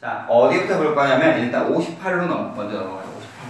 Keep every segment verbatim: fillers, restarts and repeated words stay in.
자, 어디부터 볼 거냐면 일단 오십팔로 넘, 먼저 넘어가요. 오십팔.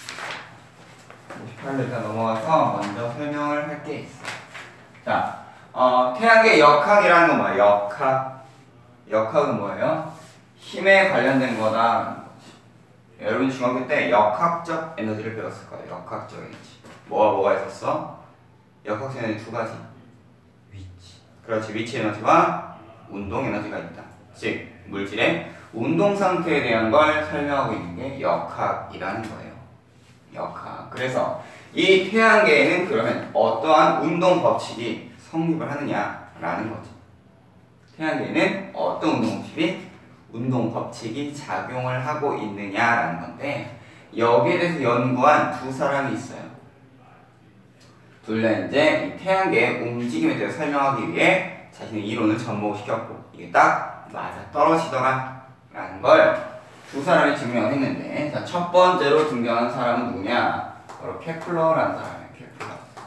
오십팔로 일단 넘어가서 먼저 설명을 할 게 있어. 자, 어, 태양계 역학이라는 건 뭐야? 역학. 역학은 뭐예요? 힘에 관련된 거다. 여러분 중학교 때 역학적 에너지를 배웠을 거예요. 역학적 에너지. 뭐가 뭐가 있었어? 역학적 에너지 두 가지. 위치. 그렇지. 위치 에너지와 운동 에너지가 있다. 즉, 물질의 운동 상태에 대한 걸 설명하고 있는 게 역학이라는 거예요. 역학. 그래서 이 태양계에는 그러면 어떠한 운동 법칙이 성립을 하느냐라는 거죠. 태양계에는 어떤 운동 법칙이 운동 법칙이 작용을 하고 있느냐라는 건데 여기에 대해서 연구한 두 사람이 있어요. 둘 다 이제 이 태양계의 움직임에 대해서 설명하기 위해 자신의 이론을 접목시켰고 이게 딱 맞아 떨어지더라 라는 걸 두 사람이 증명을 했는데 자, 첫 번째로 등장한 사람은 누구냐? 바로 케플러라는 사람이에요. 케플러.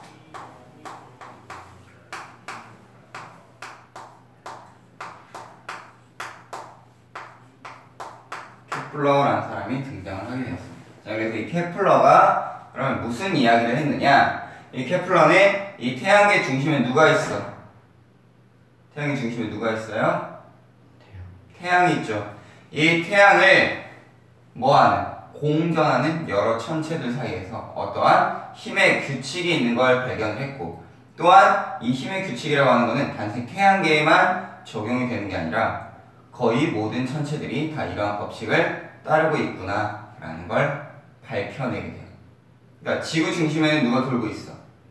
케플러라는 사람이 등장을 하게 되었습니다. 자, 그래서 이 케플러가 그러면 무슨 이야기를 했느냐? 이 케플러는 이 태양계 중심에 누가 있어? 태양계 중심에 누가 있어요? 태양. 태양이 있죠. 이 태양을 뭐하는? 공전하는 여러 천체들 사이에서 어떠한 힘의 규칙이 있는 걸 발견을 했고 또한 이 힘의 규칙이라고 하는 것은 단순히 태양계에만 적용이 되는 게 아니라 거의 모든 천체들이 다 이러한 법칙을 따르고 있구나 라는 걸 밝혀내게 돼요. 그러니까 지구 중심에는 누가 돌고 있어?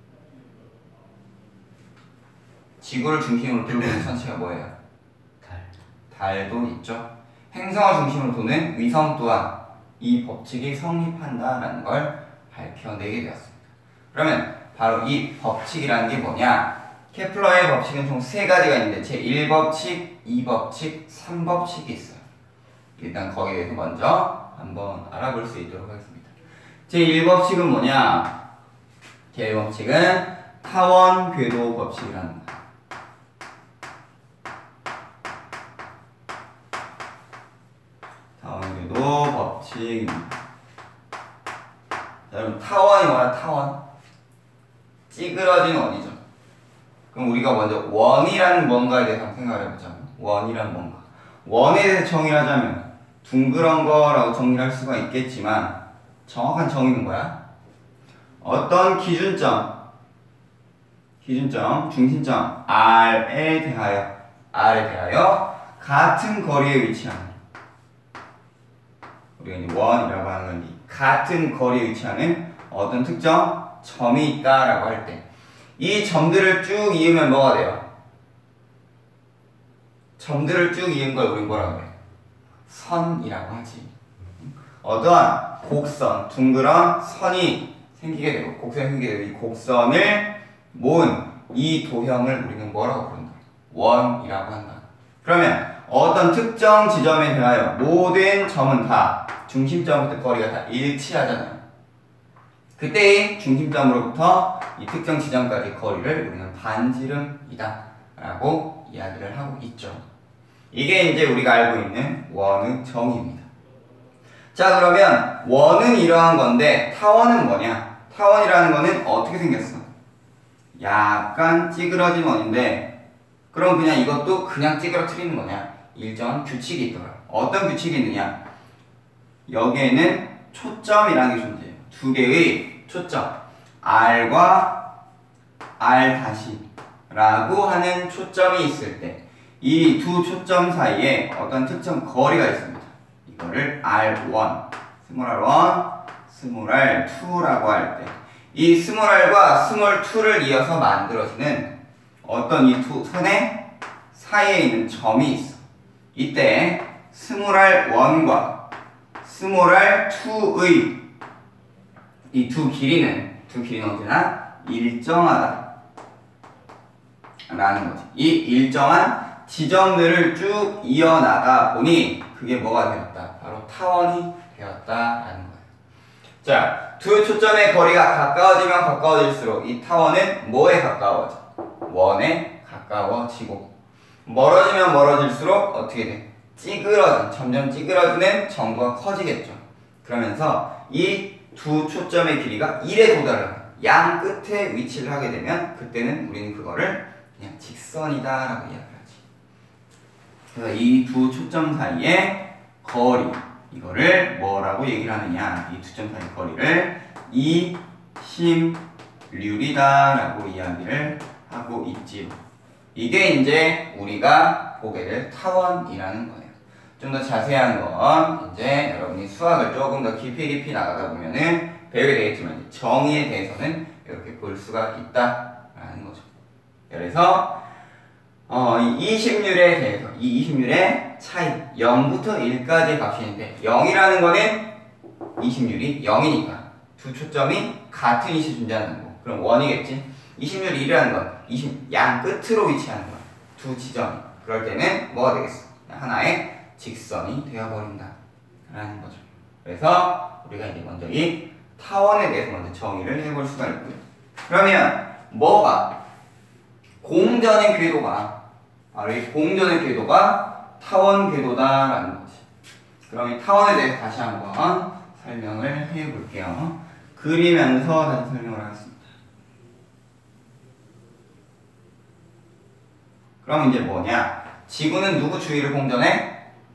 지구를 중심으로 돌고 있는 천체가 뭐예요? 달. 달도 있죠. 행성을 중심으로 도는 위성 또한 이 법칙이 성립한다라는 걸 밝혀내게 되었습니다. 그러면 바로 이 법칙이라는 게 뭐냐? 케플러의 법칙은 총 세 가지가 있는데 제일 법칙, 이 법칙, 삼 법칙이 있어요. 일단 거기에 대해서 먼저 한번 알아볼 수 있도록 하겠습니다. 제일 법칙은 뭐냐? 제일 법칙은 타원 궤도 법칙이라는 거예요. 타원 궤도 법칙입니다. 자, 여러분 타원이 뭐야? 타원. 찌그러진 원이죠. 그럼 우리가 먼저 원이라는 뭔가에 대해서 한번 생각을 해보자. 원이란 뭔가. 원에 대해서 정의를 하자면 둥그런 거라고 정의를 할 수가 있겠지만 정확한 정의는 뭐야? 어떤 기준점, 기준점, 중심점 R에 대하여 R에 대하여 같은 거리에 위치하는 우리가 이제 원이라고 하는 건 같은 거리에 위치하는 어떤 특정 점이 있다라고 할 때 이 점들을 쭉 이으면 뭐가 돼요? 점들을 쭉 이은 걸 우리 뭐라고 그래? 선이라고 하지. 어떠한 곡선, 둥그런 선이 생기게 되고 곡선이 생기게 되고 이 곡선을 모은 이 도형을 우리는 뭐라고 부른다? 원이라고 한다. 그러면 어떤 특정 지점에 대하여 모든 점은 다 중심점부터 거리가 다 일치하잖아요. 그때의 중심점으로부터 이 특정 지점까지 거리를 우리는 반지름이다 라고 이야기를 하고 있죠. 이게 이제 우리가 알고 있는 원의 정의입니다. 자, 그러면 원은 이러한 건데 타원은 뭐냐? 타원이라는 거는 어떻게 생겼어? 약간 찌그러진 원인데 그럼 그냥 이것도 그냥 찌그러뜨리는 거냐? 일정한 규칙이 있더라. 어떤 규칙이 있느냐? 여기에는 초점이라는 게 존재해요. 두 개의 초점 R과 R 다시 라고 하는 초점이 있을 때 이 두 초점 사이에 어떤 특정 거리가 있습니다. 이거를 알 원, 스몰 알 원, 스몰 알 투라고 할 때 이 스몰 r과 스몰 투를 이어서 만들어지는 어떤 이 두 선의 사이에 있는 점이 있어. 이때 스몰 알 원과 스몰 알 투의 이 두 길이는 두 길이는 언제나 일정하다 라는 거지. 이 일정한 지점들을 쭉 이어나가 보니 그게 뭐가 되었다? 바로 타원이 되었다라는 거예요. 자, 두 초점의 거리가 가까워지면 가까워질수록 이 타원은 뭐에 가까워져? 원에 가까워지고 멀어지면 멀어질수록 어떻게 돼? 찌그러진, 점점 찌그러지는 점도가 커지겠죠. 그러면서 이 두 초점의 길이가 일에 도달을 양 끝에 위치를 하게 되면 그때는 우리는 그거를 그냥 직선이다 라고 이야기를 하지. 그래서 이 두 초점 사이의 거리, 이거를 뭐라고 얘기를 하느냐, 이 두 점 사이 거리를 이심률이다 라고 이야기를 하고 있지요. 이게 이제 우리가 보게 될 타원이라는 거예요. 좀 더 자세한 건 이제 여러분이 수학을 조금 더 깊이 깊이 나가다 보면은 배우게 되겠지만 정의에 대해서는 이렇게 볼 수가 있다라는 거죠. 그래서 어, 이 이심률에 대해서 이 이심률의 차이 영부터 일까지의 값이 있는데 영이라는 거는 이심률이 영이니까 두 초점이 같은 위치에 존재하는 거고 그럼 원이겠지. 이심률 일이라는 건 이십, 양 끝으로 위치하는 거야. 두 지점이. 그럴 때는 뭐가 되겠어? 하나의 직선이 되어버린다 라는 거죠. 그래서 우리가 이제 먼저 이 타원에 대해서 먼저 정의를 해볼 수가 있고요. 그러면 뭐가 공전의 궤도가 바로 이 공전의 궤도가 타원 궤도다 라는 거지. 그럼 이 타원에 대해서 다시 한번 설명을 해 볼게요. 그리면서 다시 설명을 하겠습니다. 그럼 이제 뭐냐, 지구는 누구 주위를 공전해?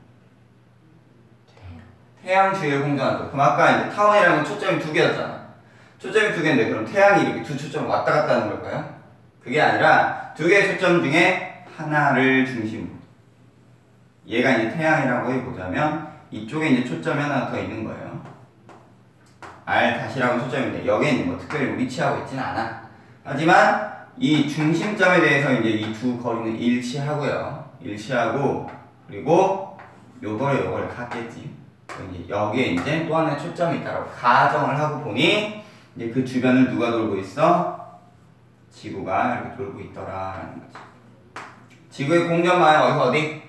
태양 주위를 공전하죠. 그럼 아까 이제 타원이라는 건 초점이 두 개였잖아. 초점이 두 개인데 그럼 태양이 이렇게 두 초점 왔다 갔다 하는 걸까요? 그게 아니라 두 개의 초점 중에 하나를 중심으로, 얘가 이제 태양이라고 해보자면 이쪽에 이제 초점이 하나 더 있는 거예요. R 다시라고 초점인데 여기에 이제 뭐 특별히 위치하고 있지는 않아. 하지만 이 중심점에 대해서 이제 이 두 거리는 일치하고요. 일치하고 그리고 요거를 요거를 같겠지. 이제 여기에 이제 또 하나의 초점이 있다라고 가정을 하고 보니 이제 그 주변을 누가 돌고 있어? 지구가 이렇게 돌고 있더라라는 거지. 지구의 공전망은 어디서 어디?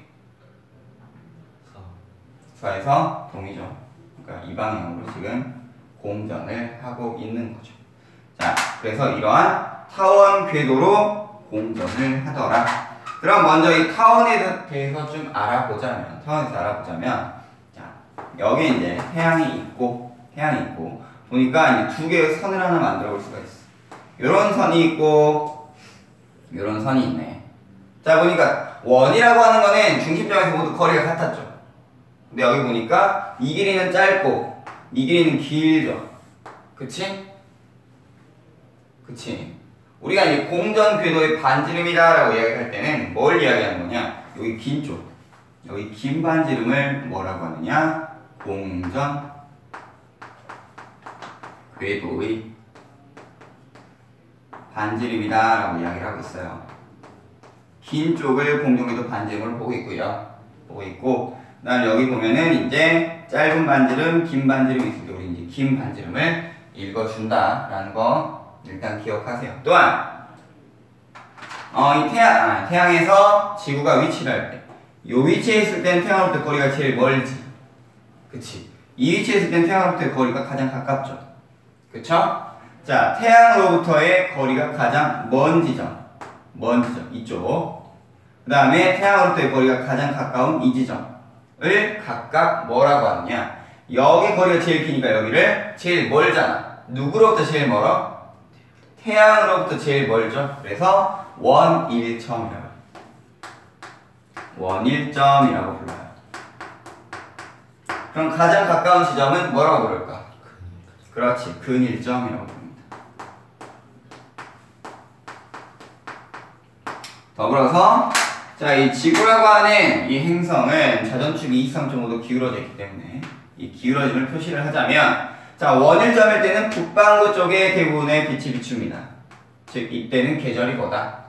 서에서 동이죠. 그러니까 이 방향으로 지금 공전을 하고 있는 거죠. 자, 그래서 이러한 타원 궤도로 공전을 하더라. 그럼 먼저 이 타원에 대해서 좀 알아보자면, 타원에서 알아보자면, 자, 여기 이제 태양이 있고, 태양이 있고, 보니까 이제 두 개의 선을 하나 만들어 볼 수가 있어. 요런 선이 있고, 요런 선이 있네. 자, 보니까 원이라고 하는 거는 중심점에서 모두 거리가 같았죠. 근데 여기 보니까 이 길이는 짧고, 이 길이는 길죠. 그치? 그치? 우리가 이제 공전 궤도의 반지름이다 라고 이야기할 때는 뭘 이야기하는 거냐? 여기 긴 쪽, 여기 긴 반지름을 뭐라고 하느냐? 공전 궤도의 반지름이다 라고 이야기를 하고 있어요. 긴 쪽을 공전 궤도 반지름으로 보고 있고요. 보고 있고, 그 다음 여기 보면은 이제 짧은 반지름, 긴 반지름이 있을 때 우리 이제 긴 반지름을 읽어준다 라는 거 일단 기억하세요. 또한 어, 이 태양, 아, 태양에서 지구가 위치를 할 때 이 위치에 있을 때는 태양으로부터 거리가 제일 멀지. 그치? 이 위치에 있을 때는 태양으로부터의 거리가 가장 가깝죠. 그쵸? 자, 태양으로부터의 거리가 가장 먼 지점, 먼 지점, 이쪽. 그 다음에 태양으로부터의 거리가 가장 가까운 이 지점을 각각 뭐라고 하느냐? 여기 거리가 제일 기니까 여기를 제일 멀잖아. 누구로부터 제일 멀어? 태양으로부터 제일 멀죠. 그래서 원일점이라고, 원일점이라고 불러요. 그럼 가장 가까운 지점은 뭐라고 부를까? 그렇지, 근일점이라고 부릅니다. 더불어서 자, 이 지구라고 하는 이 행성은 자전축이 이십삼 점 오 도 기울어져 있기 때문에 이 기울어짐을 표시를 하자면, 자, 원일점일 때는 북반구 쪽에 대부분의 빛이 비춥니다. 즉 이때는 계절이 뭐다?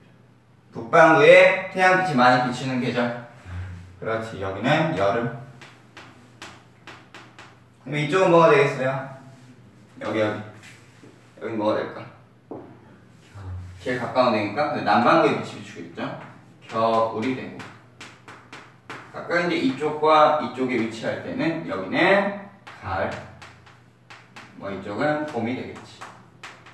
북반구에 태양빛이 많이 비추는 계절. 그렇지, 여기는 여름. 그럼 이쪽은 뭐가 되겠어요? 여기 여기 여기 뭐가 될까? 제일 가까운 데니까 남반구에 빛이 비추고 있죠. 겨울이 되고, 가까이 이제 이쪽과 이쪽에 위치할 때는 여기는 가을, 뭐 이쪽은 봄이 되겠지.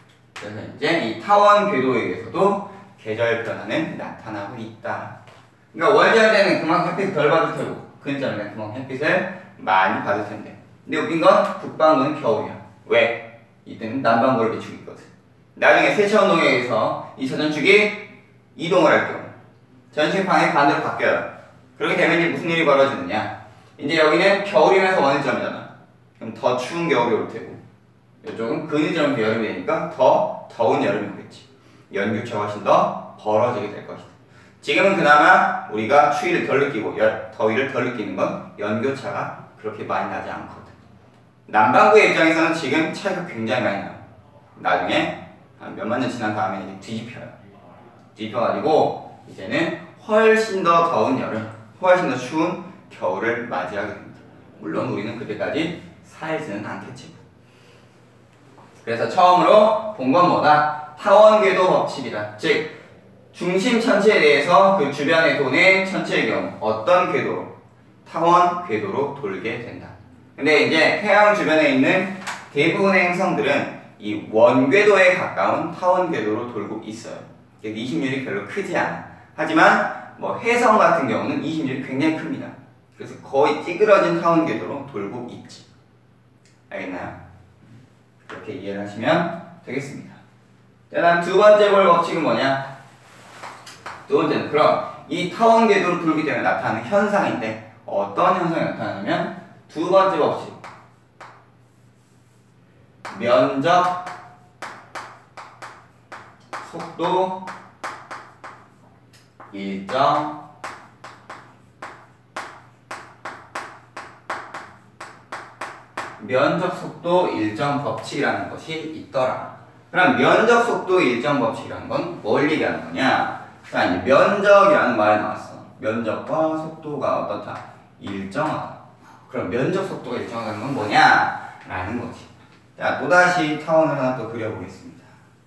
그래서 이제 이 타원 궤도에 의해서도 계절 변화는 나타나고 있다 그러니까 월지할 때는 그만큼 햇빛을 덜 받을 테고 근자는 그만큼 햇빛을 많이 받을 텐데. 근데 웃긴 건 북반구는 겨울이야. 왜? 이때는 남반구를 비추고 있거든. 나중에 세차원 동역에서 이 자전축이 이동을 할 경우 전식 방향이 반대로 바뀌어요. 그렇게 되면 이제 무슨 일이 벌어지느냐? 이제 여기는 겨울이면서 원점이잖아. 그럼 더 추운 겨울이 올 테고 이쪽은 근위점이 여름이 되니까 더 더운 여름이 오겠지. 연교차가 훨씬 더 벌어지게 될 것이다. 지금은 그나마 우리가 추위를 덜 느끼고 열, 더위를 덜 느끼는 건 연교차가 그렇게 많이 나지 않거든. 남반구의 입장에서는 지금 차이가 굉장히 많이 나요. 나중에 한 몇만 년 지난 다음에 이제 뒤집혀요. 뒤집혀가지고 이제는 훨씬 더 더운 여름, 훨씬 더 추운 겨울을 맞이하게 됩니다. 물론 우리는 그때까지 살지는 않겠지만. 그래서 처음으로 본 건 뭐다? 타원궤도 법칙이다. 즉 중심 천체에 대해서 그 주변의 도는 천체의 경우 어떤 궤도로? 타원 궤도로 돌게 된다. 근데 이제 태양 주변에 있는 대부분의 행성들은 이 원궤도에 가까운 타원 궤도로 돌고 있어요. 이십률이 별로 크지 않아. 하지만 뭐 해성 같은 경우는 이십률이 굉장히 큽니다. 그래서 거의 찌그러진 타원 궤도로 돌고 있지. 알겠나요? 그렇게 이해를 하시면 되겠습니다. 자, 다음 두 번째 볼 법칙은 뭐냐? 두 번째는 그럼 이 타원 궤도로 돌기 때문에 나타나는 현상인데 어떤 현상이 나타나냐면 두 번째 법칙 면적 속도 일정 면적 속도 일정 법칙이라는 것이 있더라. 그럼 면적 속도 일정 법칙이라는 건 뭘 얘기하는 거냐? 자, 이제 면적이라는 말이 나왔어. 면적과 속도가 어떻다? 일정하다. 그럼 면적 속도가 일정하다는 건 뭐냐? 라는 거지. 자, 또다시 타원을 하나 또 그려보겠습니다.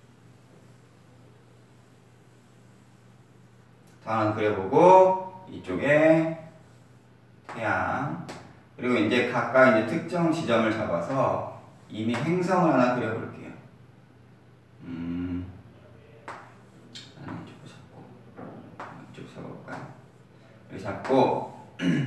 타원 그려보고 이쪽에 태양 그리고 이제 각각 이제 특정 지점을 잡아서 이미 행성을 하나 그려볼게요. 음, 하나 이쪽으로 잡고 이쪽 잡아볼까요? 이렇게 잡고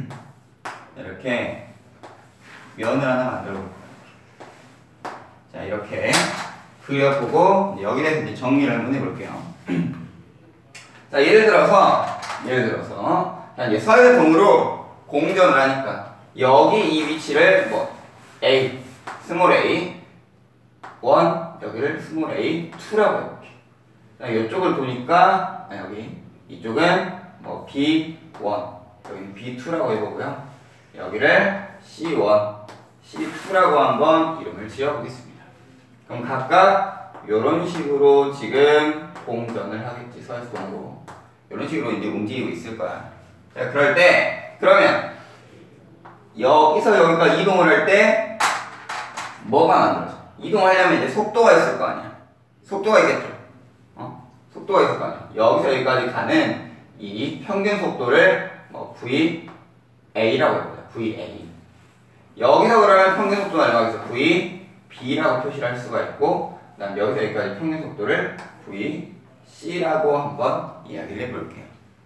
이렇게 면을 하나 만들어볼게요. 자, 이렇게 그려보고 이제 여기 대해서 이제 정리를 한번 해볼게요. 자, 예를 들어서 예를 들어서 자, 이제 서해동으로 공전을 하니까 여기 이 위치를 뭐 A, 스몰 a 일, 여기를 스몰 a 이라고 해볼게. 자, 이쪽을 보니까 아, 여기 이쪽은 뭐 비 일, 여기는 비 이라고 해보고요. 여기를 씨 일, 씨 이라고 한번 이름을 지어보겠습니다. 그럼 각각 이런 식으로 지금 공전을 하겠지. 서해동으로 이런 식으로 이제 움직이고 있을 거야. 자, 그럴 때 그러면 여기서 여기까지 이동을 할 때 뭐가 만들어져? 이동하려면 이제 속도가 있을 거 아니야. 속도가 있겠죠. 어? 속도가 있을 거 아니야. 여기서 여기까지 가는 이 평균 속도를 뭐 브이 에이라고 해보자. 브이 에이. 여기서 그러면 평균 속도가 얼마겠어? 브이 비라고 표시를 할 수가 있고, 그다음 여기서 여기까지 평균 속도를 브이 씨라고 한번 이야기를 해볼게요.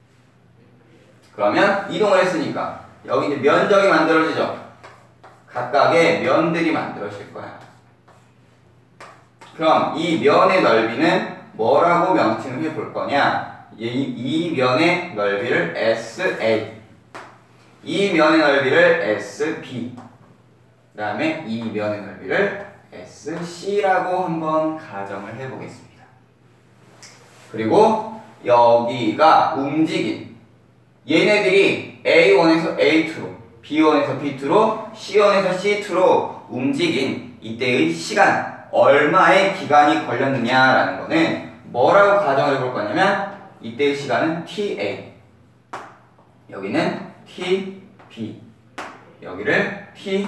그러면 이동을 했으니까 여기 이제 면적이 만들어지죠. 각각의 면들이 만들어질 거야. 그럼 이 면의 넓이는 뭐라고 명칭을 해볼 거냐? 이, 이 면의 넓이를 에스에이, 이 면의 넓이를 에스비, 그 다음에 이 면의 넓이를 에스씨라고 한번 가정을 해보겠습니다. 그리고 여기가 움직인 얘네들이 에이 원에서 에이 투로, 비 원에서 비 투로, 씨 원에서 씨 투로 움직인 이때의 시간, 얼마의 기간이 걸렸느냐라는 거는 뭐라고 가정을 해볼 거냐면 이때의 시간은 티에이, 여기는 티비, 여기를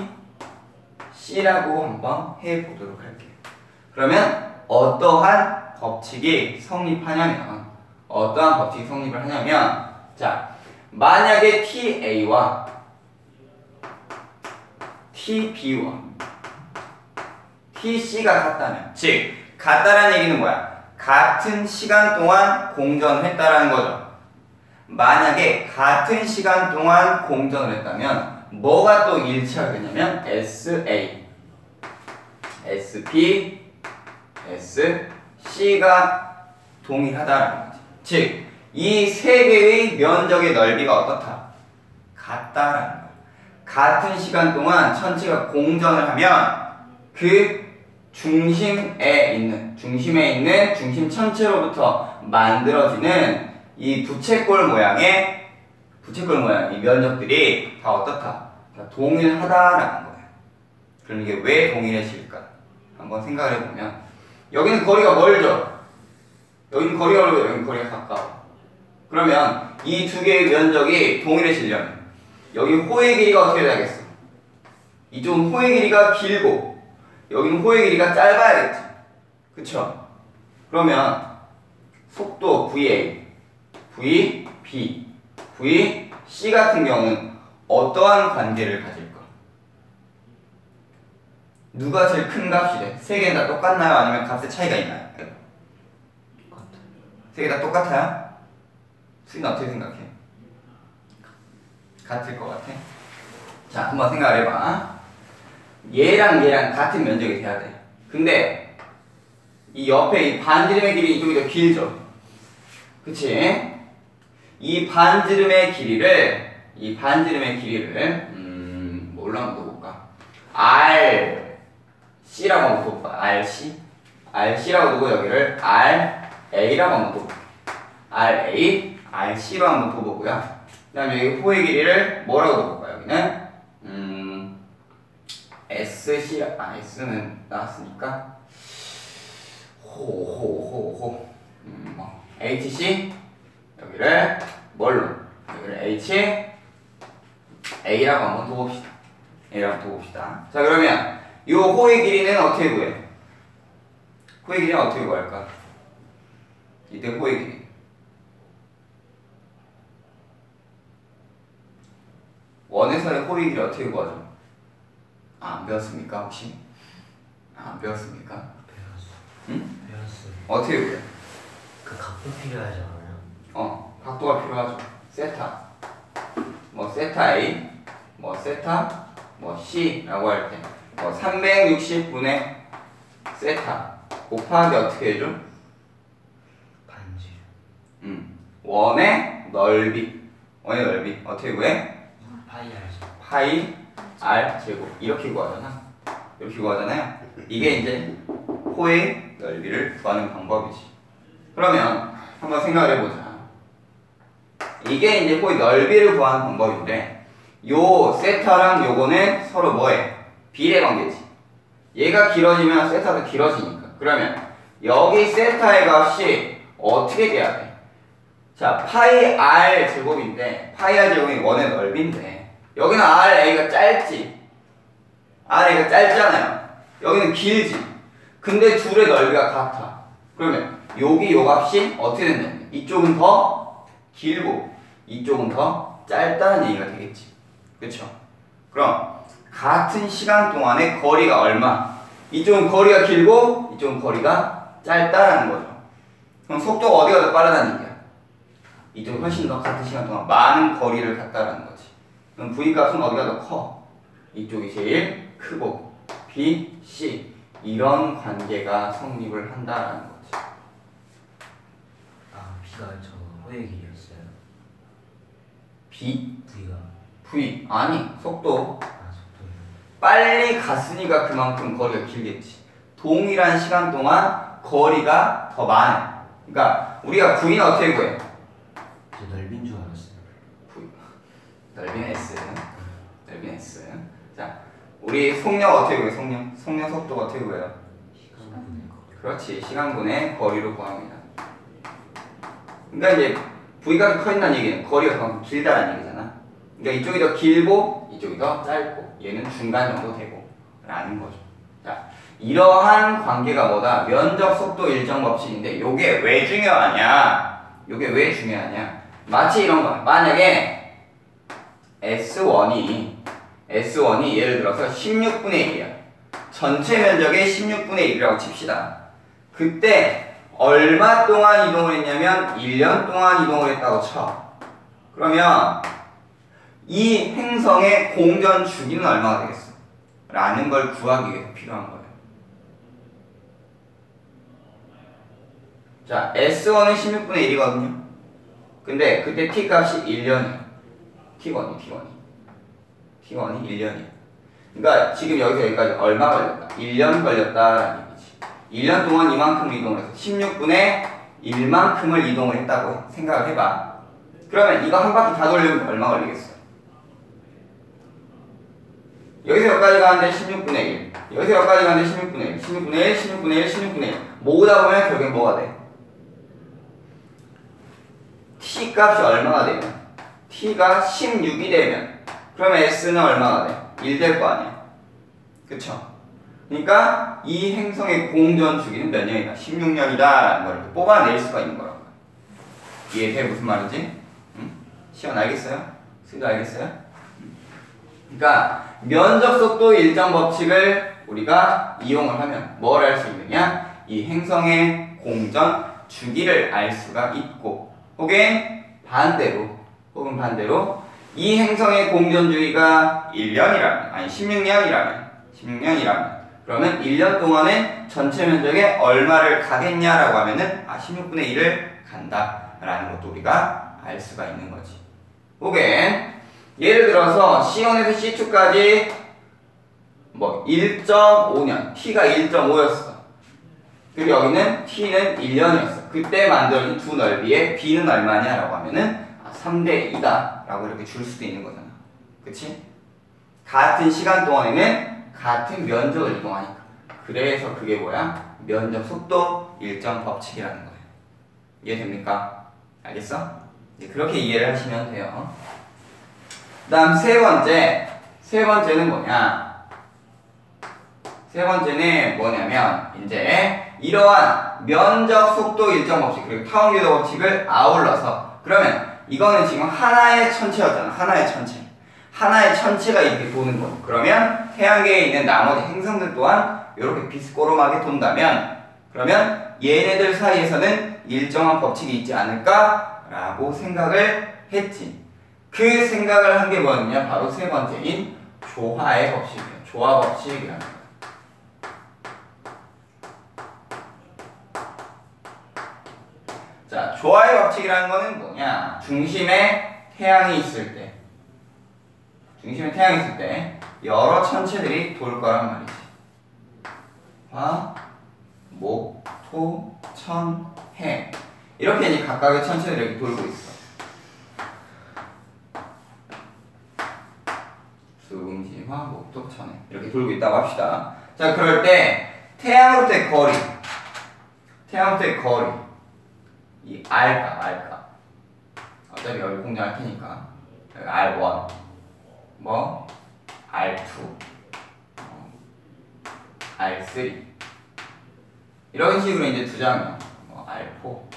티씨라고 한번 해보도록 할게요. 그러면 어떠한 법칙이 성립하냐면 어떠한 법칙이 성립을 하냐면 자, 만약에 티에이와 티비와 티씨가 같다면, 즉 같다라는 얘기는 뭐야? 같은 시간 동안 공전을 했다라는 거죠. 만약에 같은 시간 동안 공전을 했다면 뭐가 또 일치하게 되냐면 에스에이, 에스피, 에스씨가 동일하다라는 거지. 즉, 이 세 개의 면적의 넓이가 어떻다? 같다라는 거야. 같은 시간 동안 천체가 공전을 하면 그 중심에 있는, 중심에 있는 중심 천체로부터 만들어지는 이 부채꼴 모양의, 부채꼴 모양의 면적들이 다 어떻다? 다 동일하다라는 거야. 그럼 이게 왜 동일해질까? 한번 생각을 해보면, 여기는 거리가 멀죠? 여기는 거리가 멀고 여기는 거리가 가까워. 그러면 이 두 개의 면적이 동일해지려면 여기 호의 길이가 어떻게 돼야겠어? 이쪽은 호의 길이가 길고 여기는 호의 길이가 짧아야겠지. 그쵸? 그러면 속도 브이에이, 브이비, 브이씨 같은 경우는 어떠한 관계를 가질까? 누가 제일 큰 값이 돼? 세 개는 다 똑같나요? 아니면 값의 차이가 있나요? 세 개 다 똑같아요? 수인은 어떻게 생각해? 같을 것 같아? 자, 한번 생각을 해봐. 얘랑 얘랑 같은 면적이 돼야 돼. 근데 이 옆에 이 반지름의 길이 이쪽이 더 길죠? 그치? 이 반지름의 길이를 이 반지름의 길이를 음... 뭘로 한번 넣어볼까? 알씨라고 한번 넣어볼까? 알씨? 알씨라고 두고 여기를 알에이라고 한번 넣어볼까? 알에이, 알씨로 한번 둬보고요. 그 다음에 여기 호의 길이를 뭐라고 둬볼까요? 여기는 음... 에스씨, 아 S는 나왔으니까 호호호호 음, 뭐 에이치씨 여기를 뭘로? 여기를 H A라고 한번 둬봅시다. A라고 둬봅시다. 자, 그러면 이 호의 길이는 어떻게 구해? 호의 길이는 어떻게 구할까? 이때 호의 길이 원에서의 호의 길이 어떻게 구하죠? 아, 안 배웠습니까 혹시? 아, 안 배웠습니까? 배웠어. 응? 배웠어. 어떻게 구해? 그 각도 필요하지 않아요? 어, 각도가 필요하죠. 세타, 뭐 세타 A, 뭐 세타, 뭐 C라고 할 때, 뭐 삼백육십 분의 세타 곱하기 어떻게 해줘? 반지. 음, 원의 넓이, 원의 넓이 어떻게 구해? 파이 알지. 파이 r 제곱 이렇게 구하잖아. 이렇게 구하잖아요. 이게 이제 호의 넓이를 구하는 방법이지. 그러면 한번 생각을 해보자. 이게 이제 호의 넓이를 구하는 방법인데, 요 세타랑 요거는 서로 뭐해? 비례 관계지. 얘가 길어지면 세타도 길어지니까. 그러면 여기 세타의 값이 어떻게 돼야 돼? 자, 파이 r 제곱인데, 파이 r 제곱이 원의 넓이인데, 여기는 알에이가 짧지. 알에이가 짧잖아요. 여기는 길지. 근데 둘의 넓이가 같아. 그러면 여기 요 값이 어떻게 된다는 거야? 이쪽은 더 길고 이쪽은 더 짧다는 얘기가 되겠지. 그쵸? 그럼 같은 시간 동안의 거리가 얼마? 이쪽은 거리가 길고 이쪽은 거리가 짧다라는 거죠. 그럼 속도가 어디가 더 빠르다는 얘기야? 이쪽은 훨씬 더 같은 시간 동안 많은 거리를 갔다라는 거지. 그럼 V 값은 어디가 더 커? 이쪽이 제일 크고 B, C 이런 관계가 성립을 한다라는 거지. 아, B가 저 호의 길이였어요. B, V가. V 아니 속도. 아, 속도요. 빨리 갔으니까 그만큼 거리가 길겠지. 동일한 시간 동안 거리가 더 많아. 그러니까 우리가 V는 어떻게 구해? 저 넓인 줄 알았어요. V 넓이는 S, 넓이는 S. 자, 우리 속력 어떻게 구해? 속력, 속력 속도가 어떻게 구해요? 시간분의 거리. 그렇지, 시간분의 거리로 구합니다. 그러니까 이제 V가 커 있다는 얘기는 거리가 그만큼 길다는 얘기잖아. 그러니까 이쪽이 더 길고 이쪽이 더 짧고 얘는 중간 정도 되고 라는 거죠. 자, 이러한 관계가 뭐다? 면적 속도 일정 법칙인데 요게 왜 중요하냐? 요게 왜 중요하냐? 마치 이런 거야. 만약에 에스 원이 에스 원이 예를 들어서 십육분의 일이야. 전체 면적의 십육분의 일이라고 칩시다. 그때 얼마 동안 이동을 했냐면 일 년 동안 이동을 했다고 쳐. 그러면 이 행성의 공전 주기는 얼마가 되겠어? 라는 걸 구하기 위해서 필요한 거예요. 자, 에스 원은 십육분의 일이거든요. 근데 그때 t 값이 일 년이에요. 티 원이, 티 원이. 티 원이 일 년이에요. 그러니까 지금 여기서 여기까지 얼마 걸렸다? 일 년 걸렸다라는 얘기지. 일 년 동안 이만큼 이동을 해서 십육분의 일만큼을 이동을 했다고 생각을 해봐. 그러면 이거 한 바퀴 다 돌리면 얼마 걸리겠어? 여기서 여기까지 가는데 십육분의 일, 여기서 여기까지 가는데 십육분의 일, 십육분의 일, 십육분의 일, 십육분의 일 모으다 보면 결국엔 뭐가 돼? t 값이 얼마가 되면? t가 십육이 되면 그러면 s는 얼마가 돼? 일 될 거 아니야. 그쵸? 그러니까 이 행성의 공전 주기는 몇 년이다? 십육 년이다 라는 걸 뽑아낼 수가 있는 거라고. 이해돼? 무슨 말인지? 응? 시원 알겠어요? 수도 알겠어요? 그러니까 면적 속도 일정 법칙을 우리가 이용을 하면 뭘 알 수 있느냐? 이 행성의 공전 주기를 알 수가 있고, 혹은 반대로 혹은 반대로 이 행성의 공전 주기가 일 년이라면, 아니 십육 년이라면 십육 년이라면 그러면 일 년 동안에 전체 면적에 얼마를 가겠냐라고 하면은 아 십육분의 일을 간다 라는 것도 우리가 알 수가 있는 거지. 혹은 예를 들어서 씨 원에서 씨 투까지 뭐 일 점 오 년, t가 일 점 오였어. 그리고 여기는 t는 일 년이었어. 그때 만들어진 두 넓이에 b는 얼마냐 라고 하면은 아, 삼 대 이다 라고 이렇게 줄 수도 있는 거잖아. 그치? 같은 시간 동안에는 같은 면적을 이동하니까. 그래서 그게 뭐야? 면적 속도 일정 법칙이라는 거예요. 이해됩니까? 알겠어? 이제 그렇게 이해를 하시면 돼요. 그 다음 세 번째. 세 번째는 뭐냐? 세 번째는 뭐냐면 이제 이러한 면적 속도 일정 법칙 그리고 타운궤도 법칙을 아울러서, 그러면 이거는 지금 하나의 천체였잖아. 하나의 천체. 하나의 천체가 이렇게 도는 거. 그러면 태양계에 있는 나머지 행성들 또한 이렇게 비스꼬름하게 돈다면, 그러면 얘네들 사이에서는 일정한 법칙이 있지 않을까라고 생각을 했지. 그 생각을 한 게 뭐였냐? 바로 세 번째인 조화의 법칙이에요. 조화 법칙이라는 거예요. 자, 조화의 법칙이라는 거는 뭐냐? 중심에 태양이 있을 때, 중심에 태양이 있을 때 여러 천체들이 돌 거란 말이지. 화, 목, 토, 천, 해. 이렇게 이제 각각의 천체들이 이렇게 돌고 있어. 수, 금, 지, 화, 목, 토, 천, 해. 이렇게 돌고 있다고 합시다. 자, 그럴 때 태양으로부터의 거리, 태양으로부터의 거리, 이 R값, R값. 어차피 여기 공정할 테니까. 알 원, 뭐 알 투, 알 쓰리 이런 식으로 이제 두자면 뭐 알 포.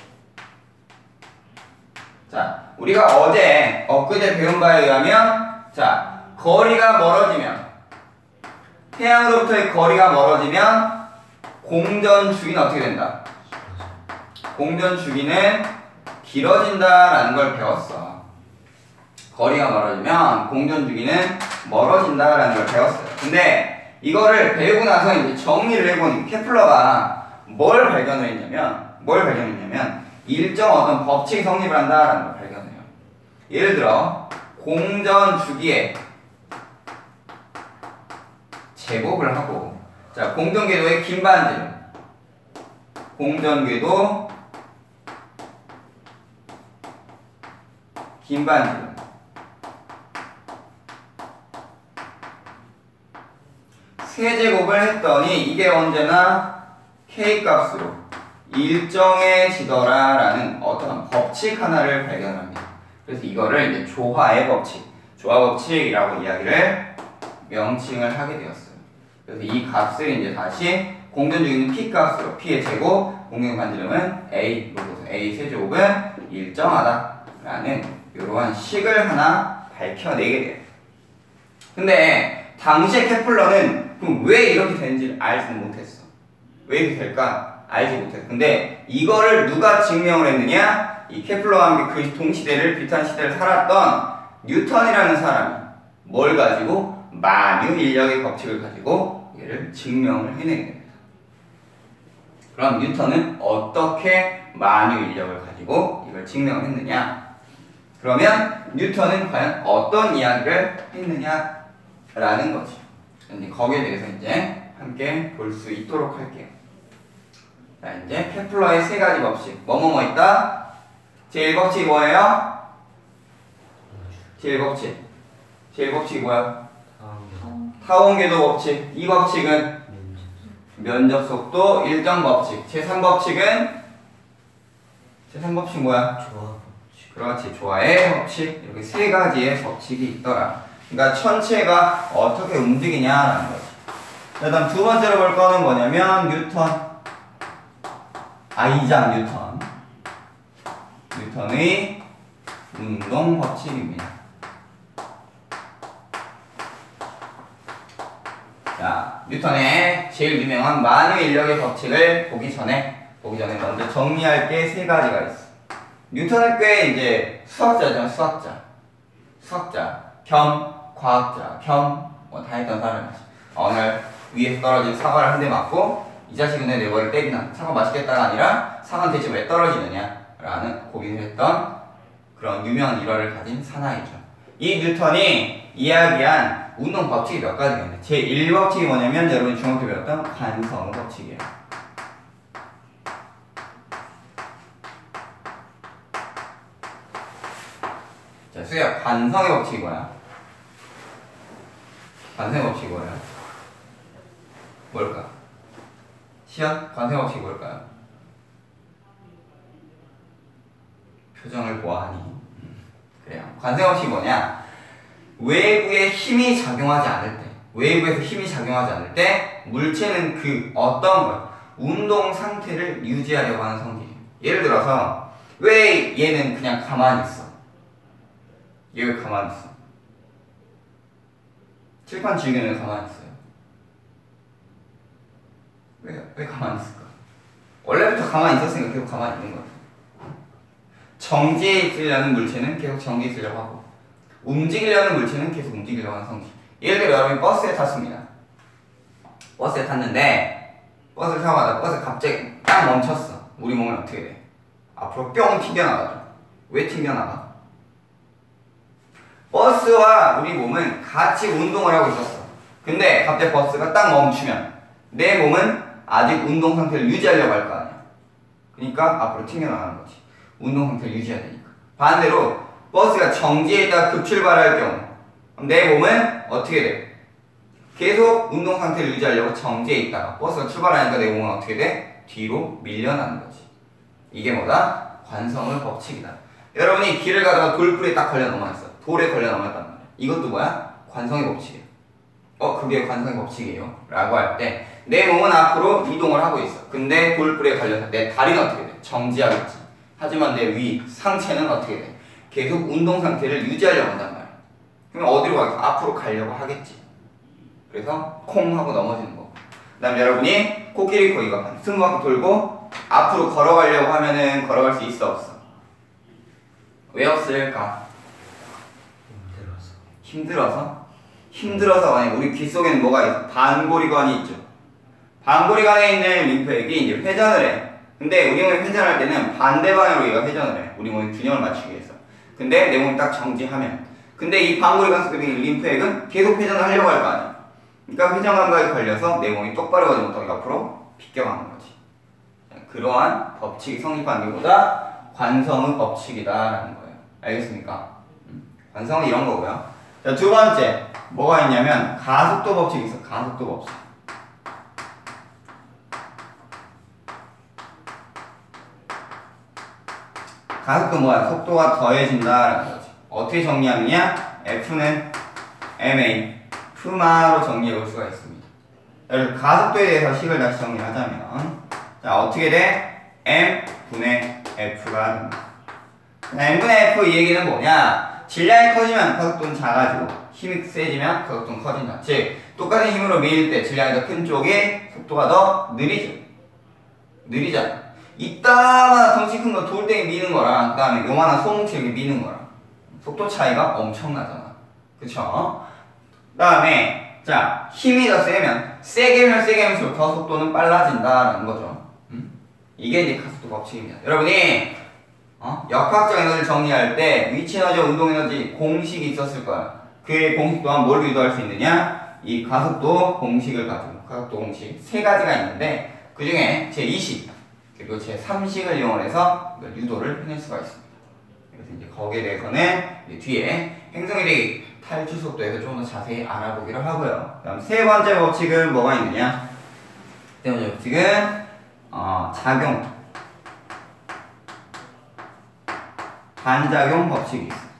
자, 우리가 어제 엊그제 배운 바에 의하면 자, 거리가 멀어지면, 태양으로부터의 거리가 멀어지면 공전 주기는 어떻게 된다? 공전 주기는 길어진다라는 걸 배웠어. 거리가 멀어지면 공전 주기는 멀어진다라는 걸 배웠어요. 근데 이거를 배우고 나서 이제 정리를 해보니 케플러가 뭘 발견을 했냐면, 뭘 발견했냐면 일정 어떤 법칙이 성립을 한다라는 걸 발견해요. 예를 들어 공전 주기에 제곱을 하고, 자, 공전 궤도의 긴 반지름, 공전 궤도 긴 반지름 세제곱을 했더니 이게 언제나 K값으로 일정해지더라 라는 어떤 법칙 하나를 발견합니다. 그래서 이거를 이제 조화의 법칙, 조화 법칙이라고 이야기를 명칭을 하게 되었어요. 그래서 이 값을 이제 다시 공전 주기는 P 값으로, P의 제곱, 공전 반지름은 A, 로고서 A 세제곱은 일정하다 라는 이러한 식을 하나 밝혀내게 돼요. 근데 당시에 케플러는 그럼 왜 이렇게 되는지를 알지는 못했어. 왜 이렇게 될까? 알지 못했어. 근데 이거를 누가 증명을 했느냐? 이 케플러와 함께 그 동시대를 비슷한 시대를 살았던 뉴턴이라는 사람이 뭘 가지고 만유인력의 법칙을 가지고 얘를 증명을 해내게 됩니다. 그럼 뉴턴은 어떻게 만유인력을 가지고 이걸 증명을 했느냐? 그러면 뉴턴은 과연 어떤 이야기를 했느냐라는 거지. 이제 거기에 대해서 이제 함께 볼 수 있도록 할게요. 자, 이제 케플러의 세 가지 법칙. 뭐뭐뭐 있다? 제일 법칙이 뭐예요? 제일 법칙. 제일 법칙이 뭐야? 타원궤도 법칙. 이 법칙은 면적 속도 일정 법칙. 제삼 법칙은 제삼 법칙 뭐야? 조화. 그렇지. 조화의 법칙. 이렇게 세 가지의 법칙이 있더라. 그러니까 천체가 어떻게 움직이냐라는 거지. 자, 다음 두 번째로 볼 거는 뭐냐면 뉴턴. 아이작 뉴턴. 뉴턴의 운동 법칙입니다. 자, 뉴턴의 제일 유명한 만유인력의 법칙을 보기 전에 보기 전에 먼저 정리할 게 세 가지가 있어. 뉴턴은 꽤 이제 수학자잖아, 수학자. 수학자 겸 과학자 겸 뭐 다 했던 사람이지. 어느 날 위에서 떨어진 사과를 한 대 맞고 이 자식은 내 머리를 때리나 사과 맛있겠다가 아니라 사과는 대체 왜 떨어지느냐 라는 고민을 했던 그런 유명한 일화를 가진 사나이죠. 이 뉴턴이 이야기한 운동 법칙이 몇 가지가 있는데 제일 법칙이 뭐냐면 여러분 중학교 때 배웠던 관성 법칙이에요. 자, 수야, 관성의 법칙이 뭐야? 관성의 법칙이 뭐야? 뭘까? 시연? 관성의 법칙이 뭘까요? 표정을 보아하니. 그래요. 관성의 법칙이 뭐냐? 외부에 힘이 작용하지 않을 때, 외부에서 힘이 작용하지 않을 때 물체는 그 어떤 걸 운동 상태를 유지하려고 하는 성질이에요. 예를 들어서 왜 얘는 그냥 가만히 있어? 얘 왜 가만히 있어? 칠판 지우개는 왜 가만히 있어요? 왜, 왜 가만히 있을까? 원래부터 가만히 있었으니까 계속 가만히 있는 거야. 정지해 있으려는 물체는 계속 정지해 있으려고 하고 움직이려는 물체는 계속 움직이려고 하는 성질. 예를 들어 여러분이 버스에 탔습니다. 버스에 탔는데 버스를 타고 가다가 버스가 갑자기 딱 멈췄어. 우리 몸은 어떻게 돼? 앞으로 뿅 튕겨나가죠. 왜 튕겨나가? 버스와 우리 몸은 같이 운동을 하고 있었어. 근데 갑자기 버스가 딱 멈추면 내 몸은 아직 운동 상태를 유지하려고 할 거 아니야. 그러니까 앞으로 튕겨나가는 거지. 운동 상태를 유지해야 되니까. 반대로 버스가 정지해 있다가 급출발할 경우 내 몸은 어떻게 돼? 계속 운동 상태를 유지하려고 정지해 있다가 버스가 출발하니까 내 몸은 어떻게 돼? 뒤로 밀려나는 거지. 이게 뭐다? 관성의 법칙이다. 여러분이 길을 가다가 돌불에 딱 걸려 넘어졌어. 돌에 걸려 넘어졌단 말이야. 이것도 뭐야? 관성의 법칙이에요. 어, 그게 관성의 법칙이에요. 라고 할 때 내 몸은 앞으로 이동을 하고 있어. 근데 돌불에 걸려서 내 다리는 어떻게 돼? 정지하겠지. 하지만 내 위, 상체는 어떻게 돼? 계속 운동 상태를 유지하려고 한단 말이야. 그럼 어디로 가겠어? 앞으로 가려고 하겠지. 그래서 콩 하고 넘어지는 거. 그 다음에 여러분이 코끼리 코기가 한 스무 바퀴 돌고 앞으로 걸어가려고 하면은 걸어갈 수 있어 없어? 왜 없을까? 힘들어서. 힘들어서? 힘들어서 아니 우리 귀 속에는 뭐가 있어? 반고리관이 있죠. 반고리관에 있는 림프액이 이제 회전을 해. 근데 우리 몸이 회전할 때는 반대 방향으로 얘가 회전을 해. 우리 몸이 균형을 맞추기 위해서. 근데 내 몸이 딱 정지하면. 근데 이 반고리관 속에 있는 림프액은 계속 회전을 하려고 할 거 아니야. 그러니까 회전 감각에 걸려서 내 몸이 똑바로 가지 못하고 옆으로 비껴가는 거지. 그러한 법칙이 성립하는 게 보다 관성의 법칙이다라는 거예요. 알겠습니까? 관성은 이런 거고요. 자, 두 번째 뭐가 있냐면 가속도 법칙이 있어. 가속도 법칙. 가속도 뭐야? 속도가 더해진다라는 거지. 어떻게 정리하느냐? F는 엠에이 푸마로 정리해 볼 수가 있습니다. 그래서 가속도에 대해서 식을 다시 정리하자면 자, 어떻게 돼? M분의 F가 됩니다. M분의 F 이 얘기는 뭐냐? 질량이 커지면 가속도는 작아지고 힘이 세지면 가속도는 커진다. 즉 똑같은 힘으로 밀 때 질량이 더 큰 쪽에 속도가 더 느리죠. 느리잖아. 이따만 덩치 큰 거 돌덩이 미는 거랑 그 다음에 요만한 소뭉치 여기 미는 거랑 속도 차이가 엄청나잖아. 그쵸? 그 다음에 자 힘이 더 세면 세게면 세게면서 더 속도는 빨라진다라는 거죠. 음? 이게 이제 가속도 법칙입니다. 여러분이 어? 역학적 에너지를 정리할 때 위치 에너지와 운동 에너지 공식이 있었을 거야. 그 공식 또한 뭘 유도할 수 있느냐? 이 가속도 공식을 가지고 가속도 공식 세 가지가 있는데 그 중에 제이식 그리고 제삼식을 이용해서 이걸 유도를 해낼 수가 있습니다. 그래서 이제 거기에 대해서는 이제 뒤에 행성이리 탈출 속도에서 좀 더 자세히 알아보기로 하고요. 그다음 세 번째 법칙은 뭐가 있느냐? 세 번째 법칙은 어, 작용 반작용 법칙이 있어요.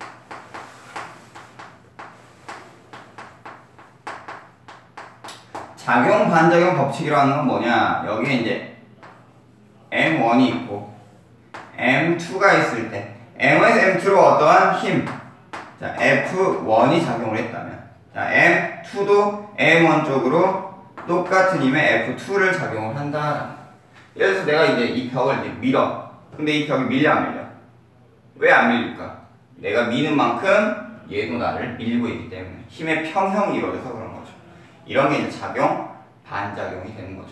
작용 반작용 법칙이라는 건 뭐냐? 여기에 이제 엠 원이 있고 엠 투가 있을 때 엠원에서 엠 투로 어떠한 힘 자, 에프 원이 작용을 했다면 자, 엠 투도 엠 원 쪽으로 똑같은 힘의 에프 투를 작용을 한다. 예를 들어서 내가 이제 이 벽을 이제 밀어. 근데 이 벽이 밀려 안 밀려? 왜 안 밀릴까? 내가 미는 만큼 얘도 나를 밀고 있기 때문에 힘의 평형이 이루어져서 그런 거죠. 이런 게 이제 작용, 반작용이 되는 거죠.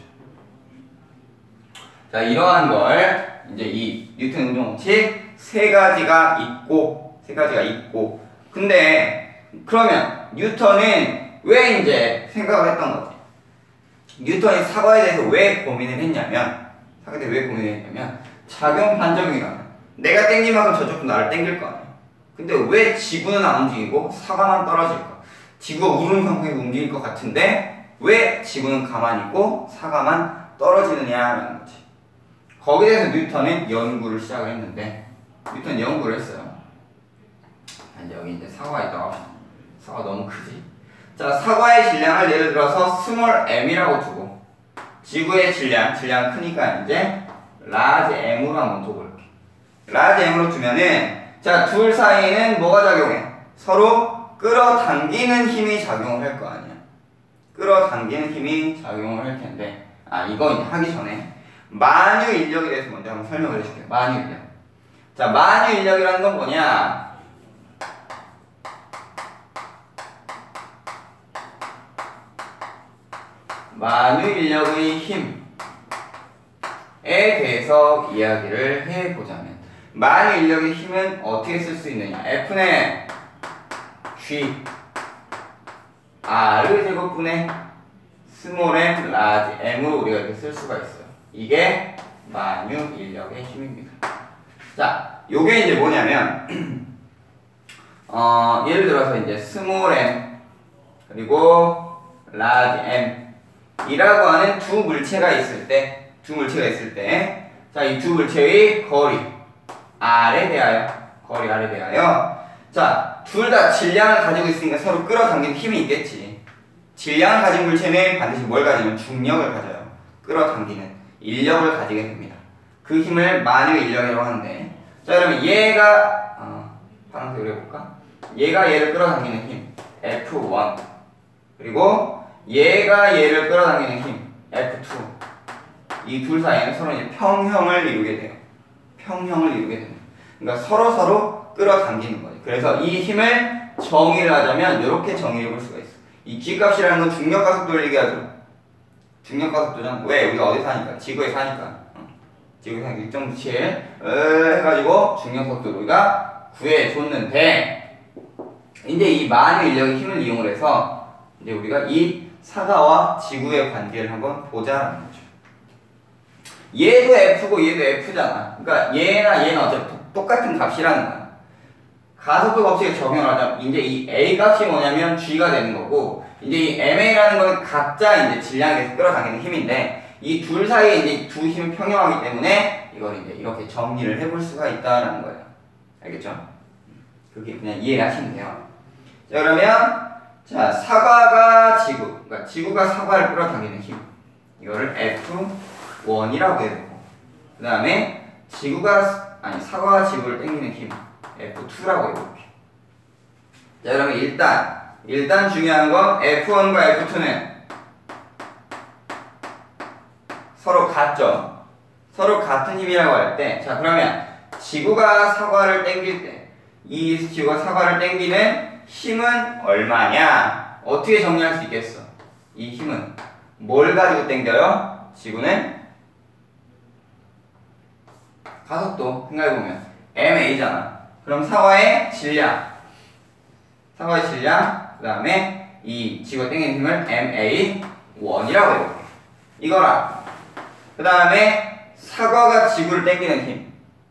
자, 이러한 걸 이제 이 뉴턴 운동 법칙 세 가지가 있고 세 가지가 있고 근데 그러면 뉴턴은 왜 이제 생각을 했던 거지? 뉴턴이 사과에 대해서 왜 고민을 했냐면 사과에 대해서 왜 고민을 했냐면 작용 반작용이라면 내가 땡긴 만큼 저쪽도 나를 땡길 거 아니야. 근데 왜 지구는 안 움직이고 사과만 떨어질까? 지구가 우르릉강강하게 움직일 것 같은데 왜 지구는 가만히 있고 사과만 떨어지느냐라는 거지. 거기에 대해서 뉴턴은 연구를 시작을 했는데 뉴턴 연구를 했어요. 이제 여기 이제 사과가 있다고 합시다. 사과 너무 크지? 자, 사과의 질량을 예를 들어서 스몰 m이라고 두고 지구의 질량, 질량 크니까 이제 라지 m으로 한번 둬볼게. 라지 m으로 두면은 자, 둘 사이에는 뭐가 작용해? 서로 끌어당기는 힘이 작용을 할 거 아니야. 끌어당기는 힘이 작용을 할 텐데 아, 이거 이제 하기 전에 만유 인력에 대해서 먼저 한번 설명을 해줄게요. 만유 인력. 자, 만유 인력이라는 건 뭐냐? 만유 인력의 힘에 대해서 이야기를 해보자면 만유 인력의 힘은 어떻게 쓸 수 있느냐? F는 G R을 제곱분의 스몰 m 라지 m으로 우리가 이렇게 쓸 수가 있어요. 이게 만유 인력의 힘입니다. 자, 요게 이제 뭐냐면 어, 예를 들어서 이제 스몰 m 그리고 라지 m 이라고 하는 두 물체가 있을 때, 두 물체가 있을 때, 자, 이 두 물체의 거리 R에 대하여, 거리 R에 대하여, 자, 둘 다 질량을 가지고 있으니까 서로 끌어당기는 힘이 있겠지. 질량을 가진 물체는 반드시 뭘 가지면 중력을 가져요. 끌어당기는 인력을 가지게 됩니다. 그 힘을 만유 인력이라고 하는데, 자, 그러면 얘가, 어, 파란색으로 해볼까? 얘가 얘를 끌어당기는 힘, 에프 원. 그리고 얘가 얘를 끌어당기는 힘, 에프 투. 이 둘 사이에는 서로 이제 평형을 이루게 돼요. 평형을 이루게 됩니다. 그러니까 서로 서로 끌어당기는 거죠. 그래서 이 힘을 정의를 하자면 이렇게 정의해 볼 수가 있어. 이 G값이라는 건 중력 가속도를 얘기하죠. 중력 가속도잖아. 왜? 우리가 어디 사니까? 지구에 사니까. 어. 지구에 사니까 일 점 칠 해가지고 중력 속도를 우리가 구해줬는데 이제 이 만유 인력의 힘을 이용을 해서 이제 우리가 이 사과와 지구의 관계를 한번 보자라는 거죠. 얘도 F고 얘도 F잖아. 그러니까 얘나 얘는 어차피 똑같은 값이라는 거야. 가속도 법칙에 적용을 하자면 이제 이 A 값이 뭐냐면 G가 되는 거고 이제 이 엠에이라는 거는 각자 이제 질량에서 끌어당기는 힘인데 이 둘 사이에 이제 두 힘이 평형하기 때문에 이걸 이제 이렇게 정리를 해볼 수가 있다라는 거예요. 알겠죠? 그렇게 그냥 이해하시면 돼요. 자, 그러면 자, 사과가 지구, 그러니까 지구가 사과를 끌어당기는 힘, 이거를 에프 원이라고 해놓고, 그 다음에 지구가 아니 사과가 지구를 당기는 힘, 에프 투라고 해볼게. 자, 그러면 일단 일단 중요한 건 에프 원과 에프 투는 서로 같죠. 서로 같은 힘이라고 할 때, 자 그러면 지구가 사과를 당길 때, 이 지구가 사과를 당기는 힘은 얼마냐? 어떻게 정리할 수 있겠어? 이 힘은 뭘 가지고 당겨요? 지구는 가속도 생각해보면 엠에이잖아. 그럼 사과의 질량, 사과의 질량, 그 다음에 이 지구가 당기는 힘을 엠에이 원이라고 해볼게. 이거랑 그 다음에 사과가 지구를 당기는 힘,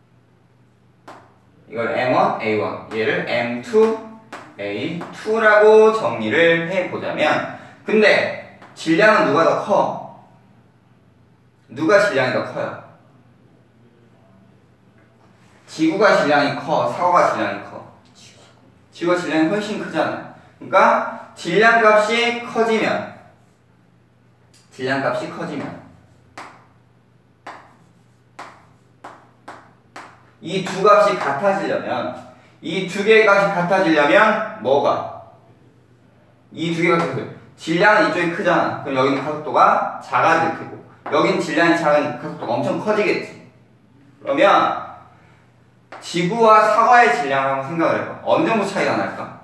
이걸 엠원, 에이원, 얘를 엠투, 에이투라고 정리를 해보자면, 근데 질량은 누가 더 커? 누가 질량이 더 커요? 지구가 질량이 커, 사과가 질량이 커? 지구가 질량이 훨씬 크잖아. 그러니까 질량 값이 커지면, 질량 값이 커지면 이 두 값이 같아지려면, 이 두 개의 값이 같아지려면 뭐가? 이 두 개가 같아져요. 질량은 이쪽이 크잖아. 그럼 여기는 가속도가 작아질 테고, 여긴 질량이 작으니까 가속도가 엄청 커지겠지. 그러면 지구와 사과의 질량을 한번 생각을 해봐. 어느 정도 차이가 날까?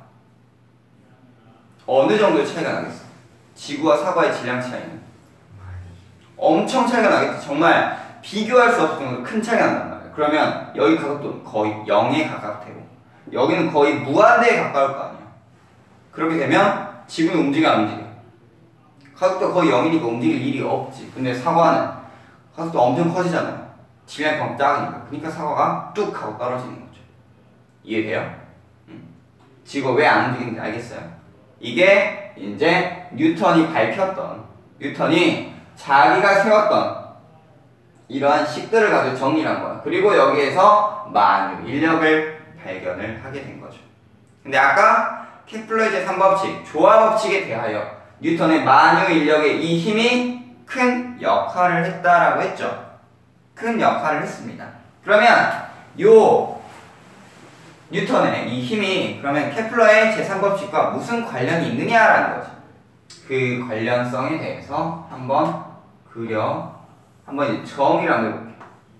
어느 정도의 차이가 나겠어? 지구와 사과의 질량 차이는 엄청 차이가 나겠지. 정말 비교할 수 없을 정도로 큰 차이가 난단 말이야. 그러면 여기 가속도는 거의 영에 가깝을 테고, 여기는 거의 무한대에 가까울 거 아니야. 그렇게 되면 지구는 움직여 안 움직여? 가속도가 거의 영이니까 움직일 일이 없지. 근데 사과는 가속도가 엄청 커지잖아요. 질량이 너무 작으니까. 그러니까 사과가 뚝 하고 떨어지는 거죠. 이해돼요? 음. 지구가 왜 안 움직이는지 알겠어요? 이게 이제 뉴턴이 밝혔던, 뉴턴이 자기가 세웠던 이러한 식들을 가지고 정리한 거야. 그리고 여기에서 만유 인력을 발견을 하게 된 거죠. 근데 아까 케플러의 제삼 법칙, 조화 법칙에 대하여 뉴턴의 만유 인력의 이 힘이 큰 역할을 했다라고 했죠. 큰 역할을 했습니다. 그러면 요 뉴턴의 이 힘이 그러면 케플러의 제삼 법칙과 무슨 관련이 있느냐라는 거죠. 그 관련성에 대해서 한번 그려, 한번 이제 정의를 한번 해볼게요.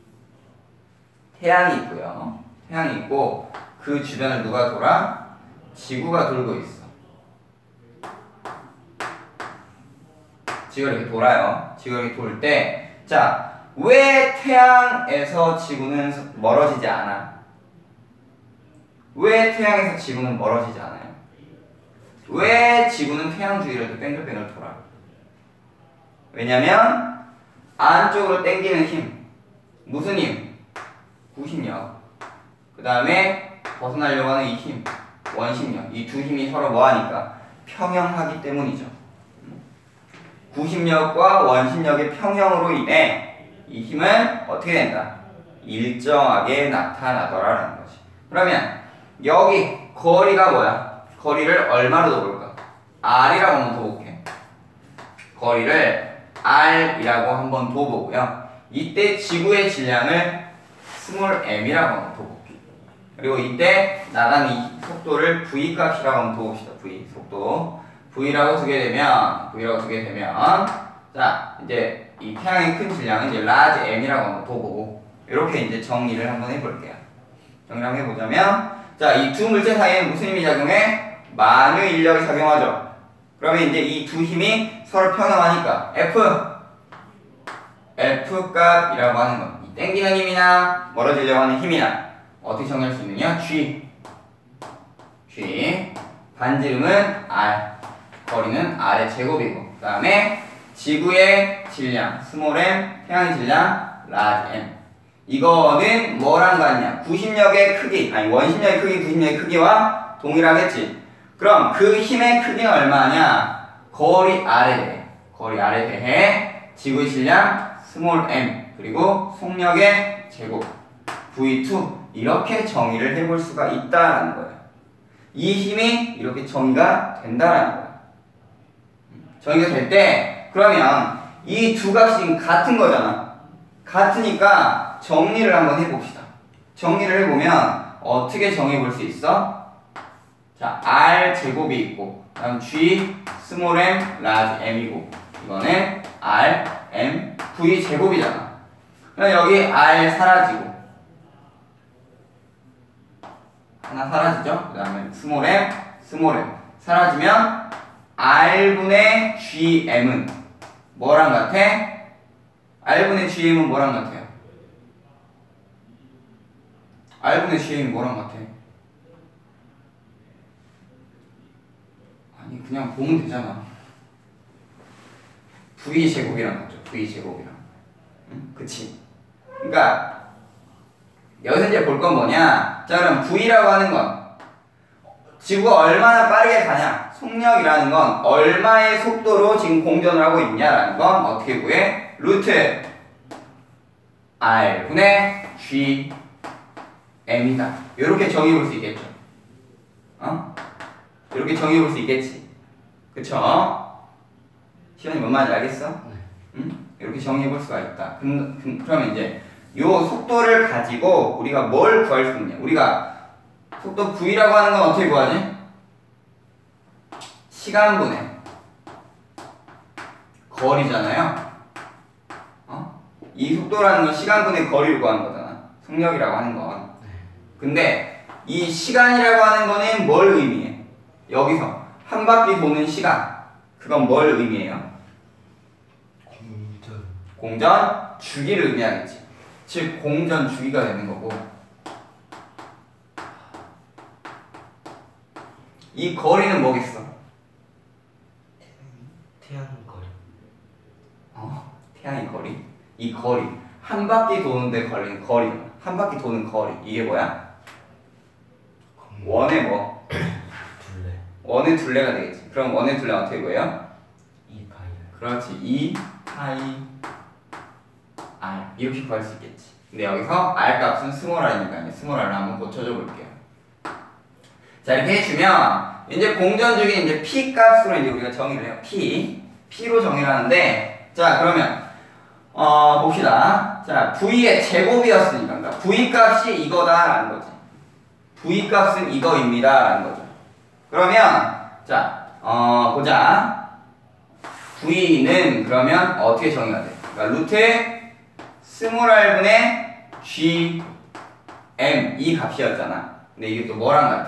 태양이 있고요. 태양이 있고 그 주변을 누가 돌아? 지구가 돌고 있어. 지구가 이렇게 돌아요. 지구가 이렇게 돌 때, 자, 왜 태양에서 지구는 멀어지지 않아? 왜 태양에서 지구는 멀어지지 않아요? 왜 지구는 태양 주위를 이렇게 뺑글뺑글 돌아? 왜냐면 안쪽으로 당기는 힘, 무슨 힘? 구심력. 그 다음에 벗어나려고 하는 이 힘, 원심력. 이 두 힘이 서로 뭐하니까? 평형하기 때문이죠. 구심력과 원심력의 평형으로 인해 이 힘은 어떻게 된다? 일정하게 나타나더라라는 거지. 그러면 여기 거리가 뭐야? 거리를 얼마로 둬볼까? R이라고 한번 둬볼게. 거리를 R이라고 한번 둬보고요. 이때 지구의 질량을 스몰 m이라고 한번 둬볼게. 그리고 이때 나가는 이 속도를 v 값이라고 한번 둬봅시다. v 속도. v라고 두게 되면, v라고 두게 되면, 자, 이제 이 태양의 큰 질량은 이제 large m이라고 한번 둬보고, 이렇게 이제 정리를 한번 해볼게요. 정리를 한번 해보자면, 자, 이 두 물체 사이에는 무슨 힘이 작용해? 만유 인력이 작용하죠. 그러면 이제 이 두 힘이 서로 평형하니까 F, F 값이라고 하는 거. 이 당기는 힘이나 멀어지려고 하는 힘이나 어떻게 정리할 수 있느냐? G. G. 반지름은 R. 거리는 R의 제곱이고, 그 다음에 지구의 질량, 스몰 m, 태양의 질량, large m. 이거는 뭐랑 같냐? 구심력의 크기, 아니 원심력의 크기, 구심력의 크기와 동일하겠지. 그럼 그 힘의 크기는 얼마냐? 거리 R에 대해, 거리 R에 대해 지구의 질량, 스몰 m, 그리고 속력의 제곱, 브이 투, 이렇게 정의를 해볼 수가 있다라는 거예요. 이 힘이 이렇게 정의가 된다라는 거예요. 정의가 될 때, 그러면 이 두 값이 같은 거잖아. 같으니까 정리를 한번 해봅시다. 정리를 해보면 어떻게 정의해 볼 수 있어? 자, R 제곱이 있고, 다음 G 스몰 m, large m이고, 이거는 R, M, V 제곱이잖아. 그럼 여기 R 사라지고 하나 사라지죠? 그 다음에 스몰 m, 스몰 m 사라지면 R분의 Gm은 뭐랑 같아? R분의 Gm은 뭐랑 같아요? R분의 Gm이 뭐랑 같아? 아니 그냥 보면 되잖아. V제곱이랑 같죠? V제곱이랑. 응? 그치? 그러니까 여기서 이제 볼 건 뭐냐? 자 그럼 V라고 하는 건 지구가 얼마나 빠르게 가냐? 속력이라는 건 얼마의 속도로 지금 공전을 하고 있냐라는 건 어떻게 구해? 루트 R분의 Gm이다. 이렇게 정의해 볼 수 있겠죠? 어? 이렇게 정의해 볼 수 있겠지? 그쵸? 시간이 뭔 말인지 알겠어? 네. 응? 이렇게 정의해 볼 수가 있다. 그, 그, 그러면 이제 요 속도를 가지고 우리가 뭘 구할 수 있냐? 우리가 속도 V라고 하는 건 어떻게 구하지? 시간분의 거리잖아요. 어? 이 속도라는 건 시간분의 거리를 구하는 거잖아. 속력이라고 하는 건. 근데 이 시간이라고 하는 거는 뭘 의미해? 여기서 한 바퀴 도는 시간. 그건 뭘 의미해요? 공전. 공전 주기를 의미하겠지. 즉 공전 주기가 되는 거고. 이 거리는 뭐겠어? 태양 거리. 어, 태양의 거리? 이 거리 한 바퀴 도는데 걸리는 거리 한 바퀴 도는 거리 이게 뭐야? 원의 뭐? 둘레. 원의 둘레가 되겠지. 그럼 원의 둘레 어떻게 구해요? 이 파이. 그렇지. 이 파이 R 이렇게 구할 수 있겠지. 근데 여기서 R 값은 스몰 r이니까 스몰 r을 한번 고쳐줘 볼게요. 자 이렇게 해주면 이제 공전주기 이제 P 값으로 이제 우리가 정의를 해요. P P로 정의를 하는데 자 그러면 어 봅시다. 자 V의 제곱이었으니까 그러니까 V 값이 이거다라는 거지. V 값은 이거입니다라는 거죠. 그러면 자 어 보자. V는 그러면 어떻게 정의가 돼? 그러니까 루트 스몰 r분의 Gm 이 값이었잖아. 근데 이게 또 뭐랑 같아?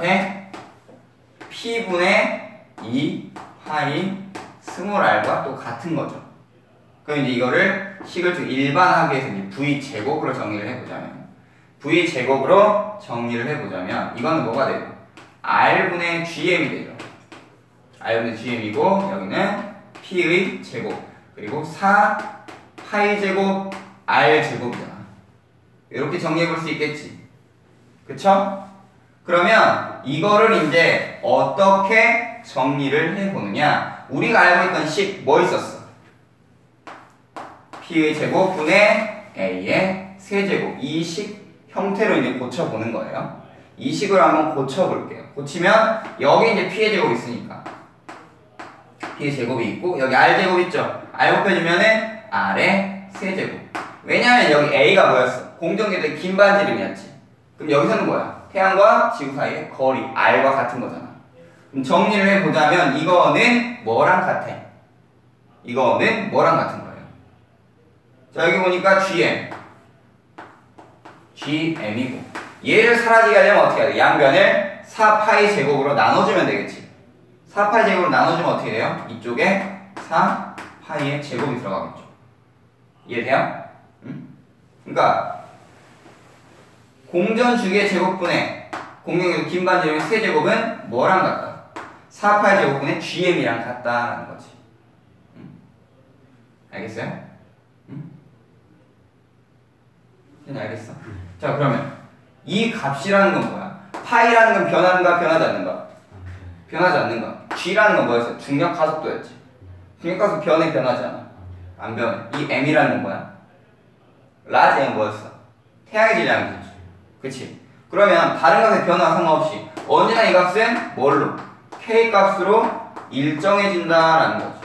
P분의 이 파이 스몰 r과 또 같은 거죠. 그럼 이제 이거를 식을 좀 일반하게 해서 이제 V제곱으로 정리를 해보자면 V제곱으로 정리를 해보자면 이거는 뭐가 되고? R분의 Gm이 되죠. R분의 Gm이고 여기는 P의 제곱 그리고 사 파이 제곱 R 제곱이잖아. 이렇게 정리해 볼 수 있겠지. 그쵸? 그러면 이거를 이제 어떻게 정리를 해보느냐? 우리가 알고 있던 식 뭐 있었어? P의 제곱 분의 A의 세제곱 이 식 형태로 이제 고쳐보는 거예요. 이 식으로 한번 고쳐볼게요. 고치면 여기 이제 P의 제곱 있으니까 P의 제곱이 있고 여기 R 제곱 있죠? R 곱해주면은 R의 세제곱. 왜냐면 여기 A가 뭐였어? 공전계도의 긴 반지름이었지. 그럼 여기서는 뭐야? 태양과 지구 사이의 거리 R과 같은 거잖아. 그럼 정리를 해보자면 이거는 뭐랑 같아? 이거는 뭐랑 같은 거예요? 자 여기 보니까 Gm Gm이고 얘를 사라지게 하려면 어떻게 해야 돼? 양변을 사 파이 제곱으로 나눠주면 되겠지. 사 파이 제곱으로 나눠주면 어떻게 돼요? 이쪽에 사 파이의 제곱이 들어가겠죠. 이해돼요? 응? 그러니까 공전 주기의 제곱분의 공경계도 긴 반지름의 세제곱은 뭐랑 같다? 사 파이 제곱분의 Gm이랑 같다라는 거지. 응? 알겠어요? 응? 네, 알겠어. 자 그러면 이 값이라는 건 뭐야? 파이라는 건 변하는가 변하지 않는가? 변하지 않는가? G라는 건 뭐였어? 중력 가속도였지. 중력 가속 변해 변하지 않아? 안 변해. 이 M이라는 건 뭐야? 라지 M 뭐였어? 태양의 질량이지. 그치? 그러면 다른 값의 변화와 상관없이 언제나 이 값은 뭘로? K 값으로 일정해진다라는 거죠.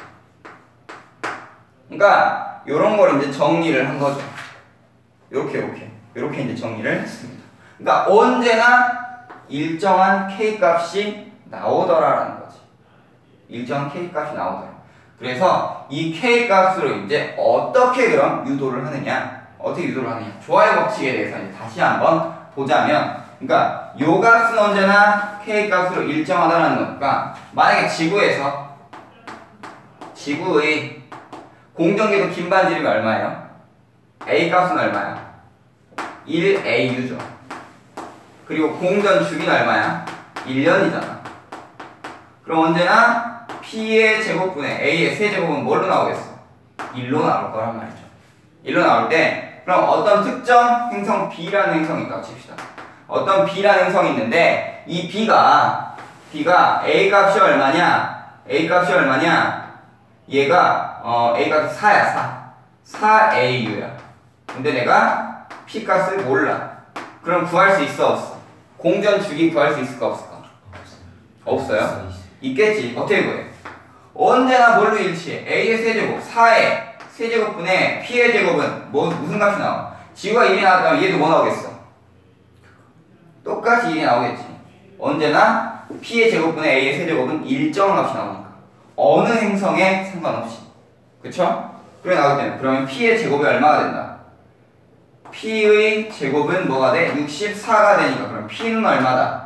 그러니까 요런 걸 이제 정리를 한 거죠. 요렇게 요렇게 요렇게 이제 정리를 했습니다. 그러니까 언제나 일정한 K 값이 나오더라라는 거지. 일정한 K 값이 나오더라. 그래서 이 K 값으로 이제 어떻게 그럼 유도를 하느냐? 어떻게 유도를 하느냐. 좋아요 법칙에 대해서 이제 다시 한번 보자면, 그러니까 요 값은 언제나 k 값으로 일정하다는 거니까, 만약에 지구에서 지구의 공전궤도 긴 반지름이 얼마예요? a 값은 얼마야? 일 에이유죠. 그리고 공전 주기는 얼마야? 일 년이잖아. 그럼 언제나 p의 제곱분의 a의 세제곱은 뭘로 나오겠어? 일로 나올 거란 말이죠. 일로 나올 때 그럼 어떤 특정 행성 b라는 행성이 있다고 칩시다. 어떤 b라는 행성이 있는데 이 b가 b가 a 값이 얼마냐? a 값이 얼마냐? 얘가 어 a 값이 사야 사. 사 에이유야. 근데 내가 p 값을 몰라. 그럼 구할 수 있어 없어? 공전 주기 구할 수 있을까 없을까? 없어요? 있어. 있겠지. 어떻게 구해? 언제나 뭘로 일치해? a의 세제곱 사의 세제곱분의 p의 제곱은 뭐 무슨 값이 나와? 지구가 일이 나왔다면 얘도 뭐 나오겠어? 똑같이 일이 나오겠지. 언제나 p의 제곱분의 a의 세제곱은 일정한 값이 나오니까 어느 행성에 상관없이. 그쵸? 그래 나오기 때문에 그러면 p의 제곱이 얼마가 된다? p의 제곱은 뭐가 돼? 육십사가 되니까 그럼 p는 얼마다?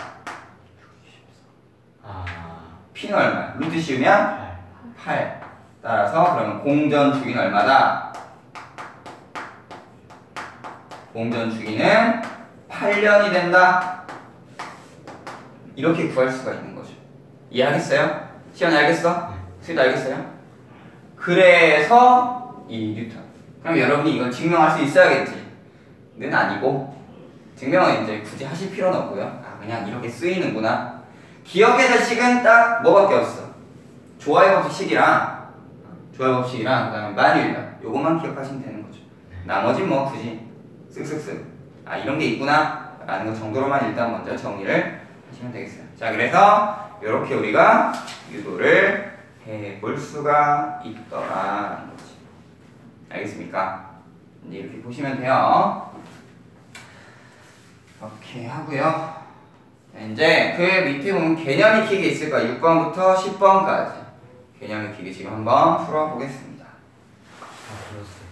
아, p는 얼마야? 루트 씌우면 팔. 팔. 따라서 그러면 공전 주기는 얼마다? 공전 주기는 팔 년이 된다. 이렇게 구할 수가 있는 거죠. 이해하겠어요? 시연이 알겠어? 수희도 알겠어요? 그래서 이 뉴턴. 그럼 여러분이 이건 증명할 수 있어야겠지. 는 아니고 증명은 이제 굳이 하실 필요는 없고요. 아 그냥 이렇게 쓰이는구나. 기억의 자식은 딱 뭐밖에 없어. 좋아요 법칙이랑 좋아요 법칙이랑 그 다음에 만유인력 요것만 기억하시면 되는 거죠. 나머지 뭐 굳이 쓱쓱쓱 아 이런 게 있구나 라는 것 정도로만 일단 먼저 정리를 하시면 되겠어요. 자 그래서 이렇게 우리가 유도를 해볼 수가 있더라는 거지. 알겠습니까? 이제 이렇게 보시면 돼요. 이렇게 하고요. 이제 그 밑에 보면 개념 익히기 있을 거야. 육 번부터 십 번까지 개념 익히기 지금 한번 풀어보겠습니다. 아, 그렇습니다.